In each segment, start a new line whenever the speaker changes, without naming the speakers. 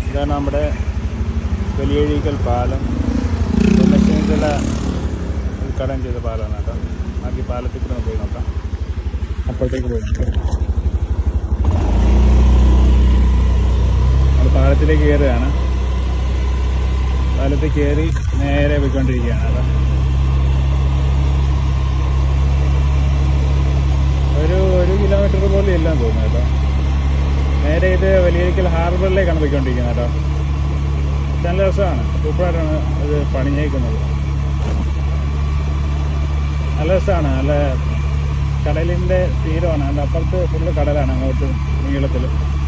ഇതാണ് നമ്മുടെ വലിയഴീക്കൽ പാലം. ചെന്നിത്തല ഉദ്ഘാടനം ചെയ്ത പാലമാണ് കേട്ടോ. ബാക്കി പാലത്തിൽ കൂടെ പോയി നോക്കാം. അപ്പോഴത്തേക്ക് പോയി നോക്കാം. നമ്മൾ പാലത്തിലേക്ക് കയറുകയാണ്. പാലത്തിൽ കയറി നേരെ പോയിക്കൊണ്ടിരിക്കുകയാണ്. അതാ ഒരു കിലോമീറ്റർ പോലും ഇല്ലെന്ന് തോന്നുന്നു കേട്ടോ. നേരെ ഇത് വലിയഴീക്കൽ ഹാർബറിലേക്കാണ് പോയിക്കൊണ്ടിരിക്കുന്നത് കേട്ടോ. നല്ല രസമാണ്. സൂപ്പറായിട്ടാണ് ഇത് പണിഞ്ഞേക്കുന്നത്. നല്ല രസമാണ്. നല്ല കടലിൻ്റെ തീരമാണ്. അതിൻ്റെ അപ്പുറത്ത് ഫുള്ള് കടലാണ് അങ്ങോട്ട് നീളത്തിൽ.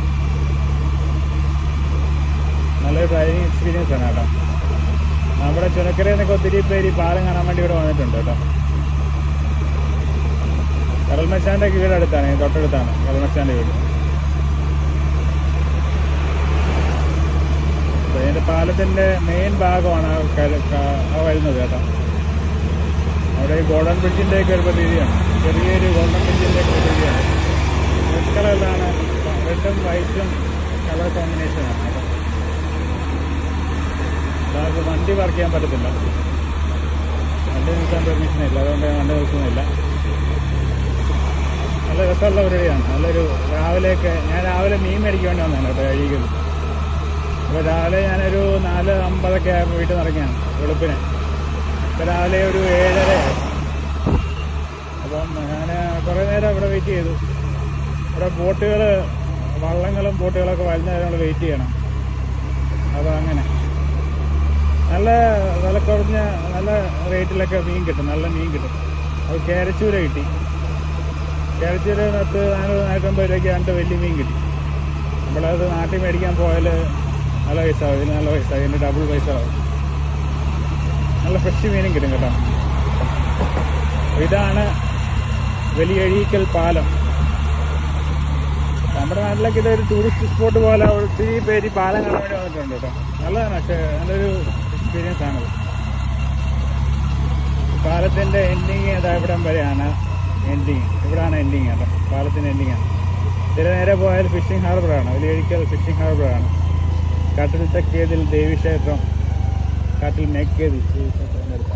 നല്ലൊരു ഡ്രൈവിംഗ് എക്സ്പീരിയൻസ് ആണ് കേട്ടോ. നമ്മുടെ ചുനക്കരയിൽ നിന്നൊക്കെ ഒത്തിരി പേര് പാലം കാണാൻ വേണ്ടി ഇവിടെ വന്നിട്ടുണ്ട് കേട്ടോ. കടൽമച്ചാൻ്റെ വീട് അടുത്താണ്, തൊട്ടടുത്താണ് കടൽമച്ചാൻ്റെ വീട്. അതിൻ്റെ പാലത്തിൻ്റെ മെയിൻ ഭാഗമാണ് വരുന്നത് കേട്ടോ. അവിടെ ഈ ഗോൾഡൻ ബ്രിഡ്ജിൻ്റെ ഒക്കെ ഒരു പ്രതീതിയാണ്. ചെറിയൊരു ഗോൾഡൻ ബ്രിഡ്ജിൻ്റെ ഒക്കെ പ്രതീതിയാണ്. റെഡ് കളറിലാണ്, റെഡും വൈറ്റും കളർ കോമ്പിനേഷനാണ് കേട്ടോ. അതായത് വണ്ടി പാർക്ക് ചെയ്യാൻ പറ്റത്തില്ല, വണ്ടി നിൽക്കാൻ പെർമിഷൻ ഇല്ല, അതുകൊണ്ട് വണ്ടി നിൽക്കുന്നില്ല. നല്ല രസമുള്ള പരിപാടിയാണ്. നല്ലൊരു ഞാൻ രാവിലെ മീൻ മേടിക്കാൻ വേണ്ടി വന്നതാണ് കേട്ടോ അഴീക്കൽ. അപ്പോൾ രാവിലെ ഞാനൊരു 4:50 ആയപ്പോൾ വീട്ടിൽ നിന്ന് ഇറങ്ങിയാണ് വെളുപ്പിന്. ഇപ്പോൾ രാവിലെ ഒരു 7:30 ആയി. അപ്പം ഞാൻ കുറേ നേരം ഇവിടെ വെയിറ്റ് ചെയ്തു. ഇവിടെ ബോട്ടുകൾ, വള്ളങ്ങളും ബോട്ടുകളൊക്കെ വരുന്ന നേരം നമ്മൾ വെയിറ്റ് ചെയ്യണം. അപ്പോൾ അങ്ങനെ നല്ല വില കുറഞ്ഞ നല്ല റേറ്റിലൊക്കെ മീൻ കിട്ടും, നല്ല മീൻ കിട്ടും. അത് കേരച്ചൂര കിട്ടി. കേരച്ചൂര 450 രൂപയ്ക്ക് 2 വലിയ മീൻ കിട്ടി. നമ്മളത് നാട്ടിൽ മേടിക്കാൻ പോയാൽ നല്ല പൈസ ആവും. ഇതിന് നല്ല പൈസ, ഇതിന് ഡബിൾ പൈസ ആവും. നല്ല ഫ്രഷ് മീനും കിട്ടും കേട്ടോ. ഇതാണ് വലിയഴീക്കൽ പാലം. നമ്മുടെ നാട്ടിലൊക്കെ ഇതൊരു ടൂറിസ്റ്റ് സ്പോട്ട് പോലെ ഒത്തിരി പേര് പാലം കാണാൻ വേണ്ടി വന്നിട്ടുണ്ട് കേട്ടോ. നല്ലതാണ്. പക്ഷേ നല്ലൊരു എക്സ്പീരിയൻസ് ആണത്. പാലത്തിൻ്റെ എൻഡിങ് ഇവിടം വരെയാണ് എൻഡിങ്. ഇവിടാണ് എൻഡിങ് കേട്ടോ. പാലത്തിൻ്റെ എൻഡിങ്ങാണ്. ഇതിൽ നേരെ പോയാൽ ഫിഷിംഗ് ഹാർബറാണ്. വലിയഴീക്കൽ ഫിഷിംഗ് ഹാർബറാണ്. കാട്ടിൽ തെക്കേതിൽ ദേവീക്ഷേത്രം, കാട്ടിൽ മേക്കേതിൽ ദേവീക്ഷേത്രം അടുത്താണ്.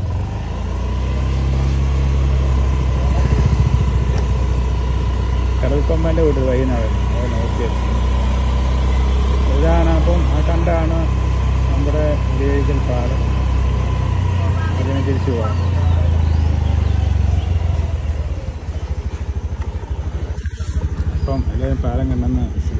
കടൽക്കൊമ്പൻ്റെ വീട്ടിൽ വൈകുന്നേരം അത് നോക്കിയത് ഇതാണ്. അപ്പം ആ കണ്ടാണ് നമ്മുടെ വലിയഴീക്കൽ പാലം. അതിനെ തിരിച്ചു പോകാം. അപ്പം എല്ലാവരും പാലം കണ്ടെന്ന്